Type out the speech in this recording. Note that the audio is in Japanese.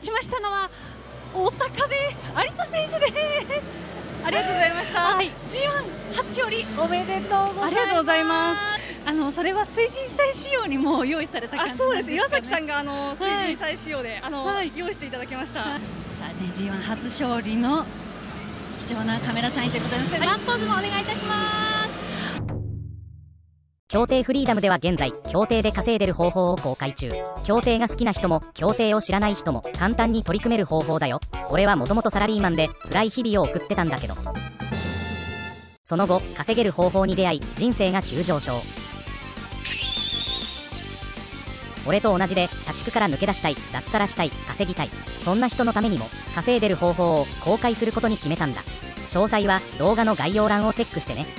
ちましたのは大阪部有沙選手です。 ありがとうございました。 はい、G1 初勝利おめでとうございます。 ありがとうございます。 それは推進祭仕様にも用意された感じなんですかね。 そうです。岩崎さんが推進祭仕様で、 はい、 用意していただきました。さあね、G1 初勝利の貴重なカメラサインということですね。ワンポーズもお願いいたします。 競艇フリーダムでは現在、競艇で稼いでる方法を公開中。競艇が好きな人も、競艇を知らない人も、簡単に取り組める方法だよ。俺はもともとサラリーマンで、辛い日々を送ってたんだけど。その後、稼げる方法に出会い、人生が急上昇。俺と同じで、社畜から抜け出したい、脱サラしたい、稼ぎたい。そんな人のためにも、稼いでる方法を公開することに決めたんだ。詳細は動画の概要欄をチェックしてね。